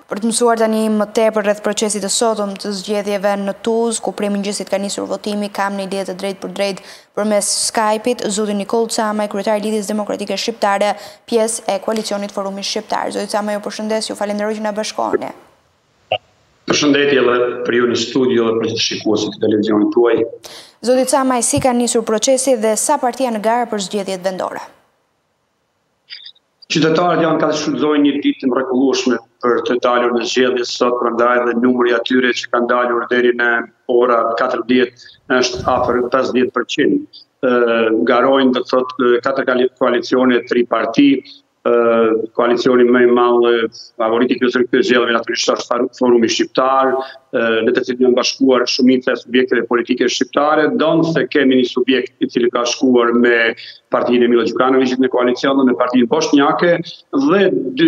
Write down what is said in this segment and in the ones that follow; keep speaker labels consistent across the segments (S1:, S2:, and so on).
S1: Për të mësuar tani më tepër rreth procesit të sotëm të zgjedhjeve në Tuzë, ku prej mëngjesit ka nisur votimi, kam një lidhje të drejtë për drejtë përmes Skype-it, zoti Nikol Camaj, kryetari i Lidhjes Demokratike Shqiptare, pjesë e koalicionit Forumi Shqiptar. Zoti Camaj, ju përshëndes, ju falenderoj që na bashkoheni.
S2: Përshëndetje edhe për ju në studio dhe për të shikuesit të televizionit tuaj.
S1: Zoti Camaj, si ka nisur procesi dhe sa partia në gara për zgjedhjet vendore?
S2: Qytetarët janë ka të shfrytëzojnë një ditë të mrekullueshme për të dalur në zgjedhje sot, prandaj dhe numri atyre që kanë dalur deri në ora 14 është afër 50%. Garojnë do të thotë 4 koalicione, 3 parti. Koalicioni më i madh favoriti i këtyre zgjedhjeve natyrisht është Forumi Shqiptar, në të cilin janë bashkuar shumica e subjekteve politike shqiptare, donse kemi një subjekt i cili ka shkuar me partinë e Milo Đukanovićit në koalicion dhe me partinë Bosnjake dhe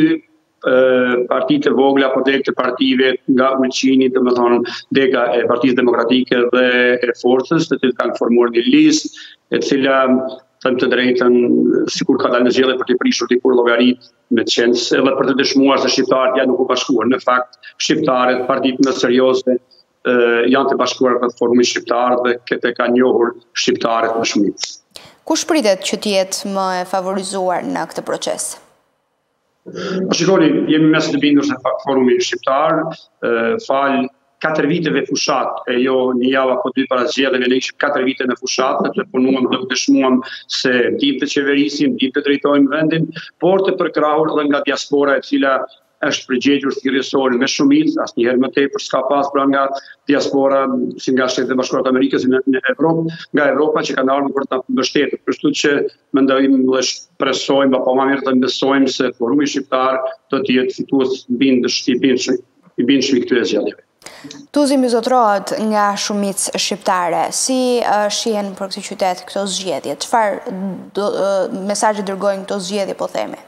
S2: 2 partitë e vogla apo degë të partive nga Ulqini, domethënë dega e Partisë Demokratike dhe e Forcës, të cilët kanë formuar një listë e cila thëmë të drejtën, sikur ka dalë në zgjedhje për të prishur dikur llogarit me qenë edhe për të dëshmuar se shqiptarët janë nuk u bashkuar. Në fakt, shqiptarët, partitë më serioze, janë të bashkuar rreth Forumit Shqiptar dhe këtë ka njohur shqiptarët më shumicë.
S1: Kush pritet që të jetë më e favorizuar në këtë proces?
S2: Shikoni, jemi mes të bindur se Forumi Shqiptar fal 4 viteve fushat, e jo një javë apo 2 para zgjedhjeve, ne ishim 4 vite në fushat, dhe punuam dhe dëshmuam se dim të qeverisim, dim të drejtojmë vendin, por të përkrahur edhe nga diaspora e cila është përgjegjur thirrësor me shumicë, asnjëherë më tepër s'ka pas pra nga diaspora si nga Shtetet e Bashkuara të Amerikës në Evropë, nga Evropa që kanë ardhur për të na mbështetur. Kështu që mendojmë dhe presojmë apo më mirë të besojmë se Forumi Shqiptar do të jetë fitues i bindshëm i këtyre zgjedhjeve.
S1: Tuzi mizotrohet nga shumicë shqiptare. Si shihen për këtë qytet këto zgjedhje? Çfarë mesazhe dërgojnë këto zgjedhje, po themi?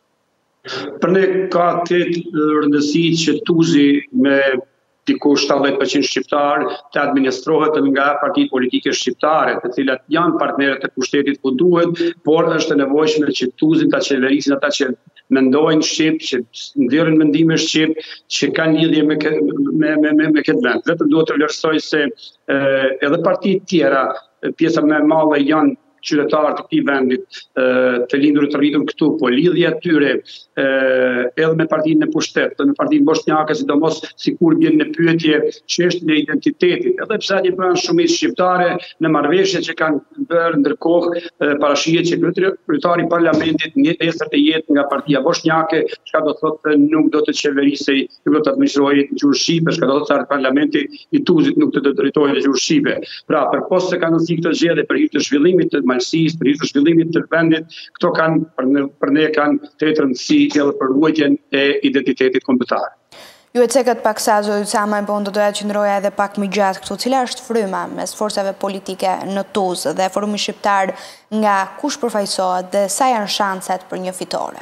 S2: Për ne ka të rëndësi që Tuzi me diku 70% shqiptar të administrohet nga partitë politike shqiptare, të cilat janë partnerët e pushtetit ku duhet, por është e nevojshme që Tuzin ta qeverisin ata që mendojnë shqip, që nxjerrin mendime shqip, që kanë lidhje me këtë vend. Vetëm duhet të vlerësoj se edhe partitë tjera, pjesa më e madhe janë qytetarë të këtij vendit, të lindur të rritur këtu, po lidhja e tyre edhe me partinë e pushtet, edhe me partinë bosnjake, sidomos sikur vjen në pyetje çështjen e identitetit, edhe pse një pranë shumicë shqiptare në marrëveshjet që kanë bërë ndërkohë parashihet që kryetari i parlamentit nesër të jetë nga partia bosnjake, çka do thotë nuk do të qeverisej, nuk do të administrojë gjuhë shqipe, çka do thotë se parlamenti i Tuzit nuk do të drejtojë gjuhë shqipe. Pra, përpos se kanë nxjerrë këtë zgjedhje për hir të zhvillimit të malësisë, për hir të zhvillimit të vendit, këto kanë për ne kanë të rëndësi edhe për ruajtjen e identitetit kombëtar.
S1: Ju e cekët pak sa, zoti Camaj, po unë do doja të qëndroja edhe pak më gjatë këtu. Cila është fryma mes forcave politike në Tuzë dhe Forumi Shqiptar, nga kush përfaqësohet dhe sa janë shanset për një fitore?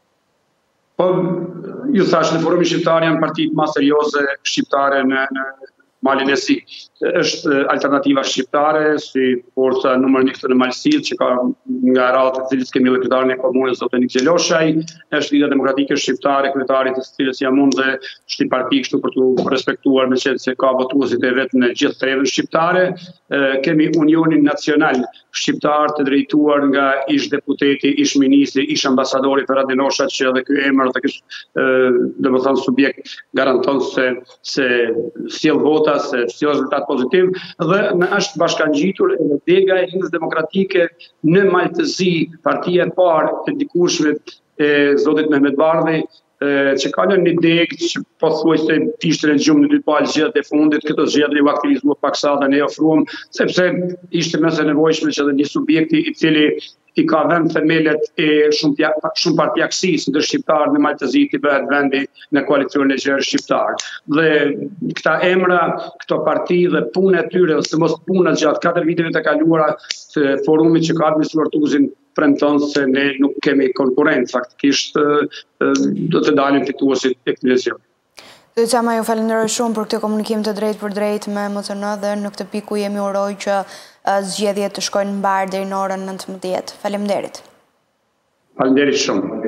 S2: Po, ju thash, në Forumi Shqiptar janë partitë më serioze shqiptare në Malin e Si. Është Alternativa Shqiptare, si forca numër 1 në Malësi, që ka nga radhë të cilës kemi dhe kryetarin e komunës zotin Xheloshaj, është Lidhja Demokratike Shqiptare, kryetarit të cilës jam unë dhe është një parti kështu për të respektuar me qenë se ka votuesit e vetë në gjithë trevën shqiptare. Kemi Unionin Nacional Shqiptar të drejtuar nga ish deputeti, ish ministri, ish ambasadori Ferhat Dinosha, që edhe ky emër dhe ky domethënë subjekt garanton se sjell vota, se sjell rezultat pozitiv, dhe është bashkangjitur edhe dega e Lidhjes Demokratike në Maltëzi, partia e parë e dikurshme e zotit Mehmet Bardhi, që ka një degë që pothuajse ishte në gjumë në 2 palë zgjedhjet e fundit, këto zgjedhje u aktivizua paksa dhe ne ofruam, sepse ishte mëse nevojshme që edhe një subjekti i cili i ka vënë themelet e shumë partjakësisë ndër shqiptarë në Maltëzi të bëhet vendi në koalicionin e gjerë shqiptar. Dhe këta emra, këto parti dhe punë e tyre, ose mos puna gjatë 4 viteve të kaluara të forumit që ka administruar Tuzin, premton se ne nuk kemi konkurrencë, faktikisht do të dalim fituesit e këtij zgjedhje.
S1: Zoti Camaj, ju falenderoj shumë për këtë komunikim të drejtë për drejtë me MCN dhe në këtë pikë jemi uroj që zgjedhjet të shkojnë mbar deri në orën 19. Faleminderit.
S2: Faleminderit shumë.